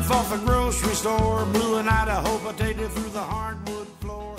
stuff off the grocery store, blew an Idaho potato through the hardwood floor.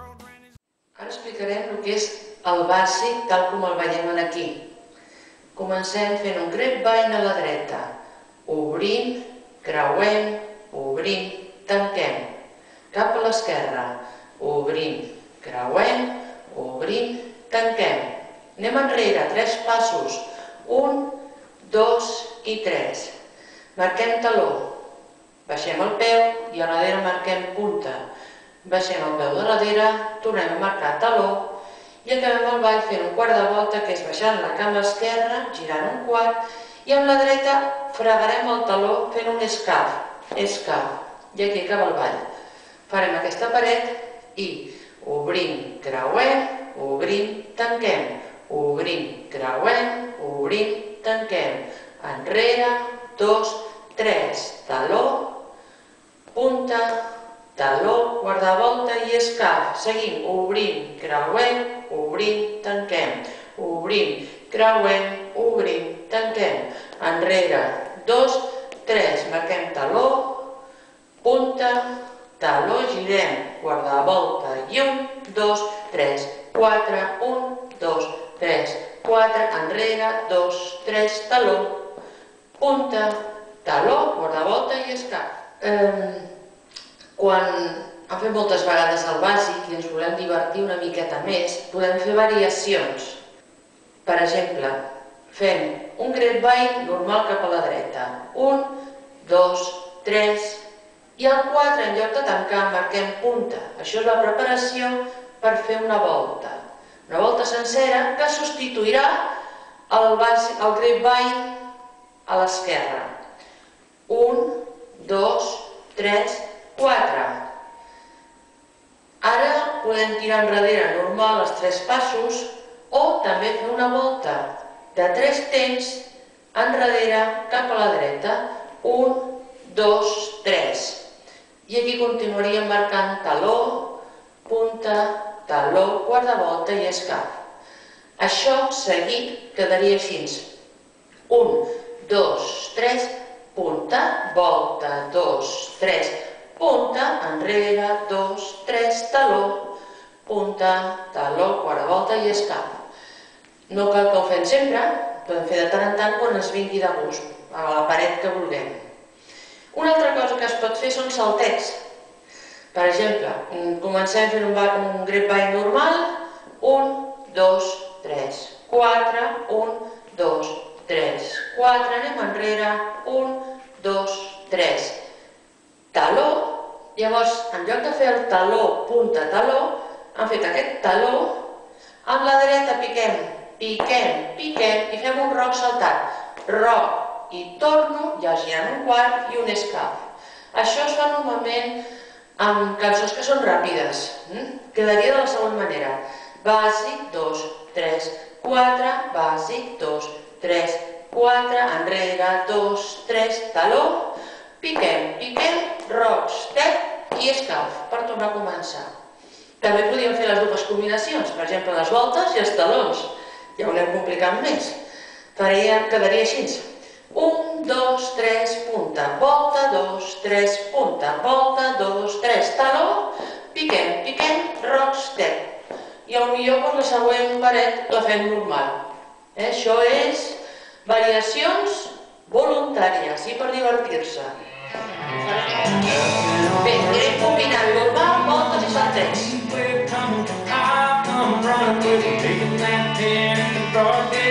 Ara explicarem el que és el bàsic tal com el veiem aquí. Comencem fent un grapevine a la dreta. Obrim, creuem, obrim, tanquem. Cap a l'esquerra. Obrim, creuem, obrim, tanquem. Anem enrere, 3 passos. 1, 2 i 3. Marquem taló. Baixem el peu i a darrere marquem punta. Baixem el peu de darrere, tornem a marcar taló i acabem el ball fent un quart de volta, que és baixant la cama esquerra, girant un quart, i amb la dreta fregarem el taló fent un escaf, escaf, i aquí acaba el ball. Farem aquesta paret i obrim, creuem, obrim, tanquem, obrim, creuem, obrim, tanquem, enrere, 2, 3, taló, punta, taló, guardavolta i escaf. Seguim, obrim, creuem, obrim, tanquem, obrim, creuem, obrim, tanquem, enrere, 2, 3, marquem taló, punta, taló, girem, guardavolta i 1, 2, 3, 4, 1, 2, 3, 4, enrere, 2, 3, taló, punta, taló, guardavolta i escaf. Quan hem fet moltes vegades el bàsic i ens volem divertir una miqueta més, podem fer variacions. Per exemple, fem un grapevine normal cap a la dreta. 1, 2, 3 i al 4, en lloc de tancar, marquem punta. Això és la preparació per fer una volta. Una volta sencera que substituirà el grapevine a l'esquerra. 1, 2, 3, 4. Ara podem tirar enrere normal els 3 passos o també fer una volta de 3 temps enrere cap a la dreta. 1, 2, 3. I aquí continuaríem marcant taló, punta, taló, quart de volta i escaf. Això seguit quedaria així. 1, 2, 3, punta, volta, 2, 3, punta, enrere, 2, 3, taló, punta, taló, quart de volta i escaf. No cal que ho fem sempre, podem fer de tant en tant quan ens vingui de gust, a la paret que vulguem. Una altra cosa que es pot fer són saltets. Per exemple, comencem fent un grapevine normal, 1, 2, 3, 4, 1, 2, 3, 4, anem enrere, 1, 2, 3, taló. Llavors, en lloc de fer el taló, punta, taló, hem fet aquest taló, amb la dreta piquem, piquem, piquem i fem un roc saltat. Roc i torno, ja girant un quart i un escaf. Això es fa normalment amb cançons que són ràpides. Quedaria de la següent manera. Bàsic, 2, 3, 4, bàsic, 2, 3, 4, enrere, 2, 3, taló, piquem, piquem, roc, step i escaf per tornar a començar. També podríem fer les dues combinacions, per exemple, les voltes i els talons. Ja ho anem complicant més. Quedaria així. 1, 2, 3, punta, volta, 2, 3, punta, volta, 2, 3, taló, piquem, piquem, roc, step. I potser la següent paret la fem normal. Això és variacions voluntàries i per divertir-se. Bé, anirem combinant normal, voltes i saltets.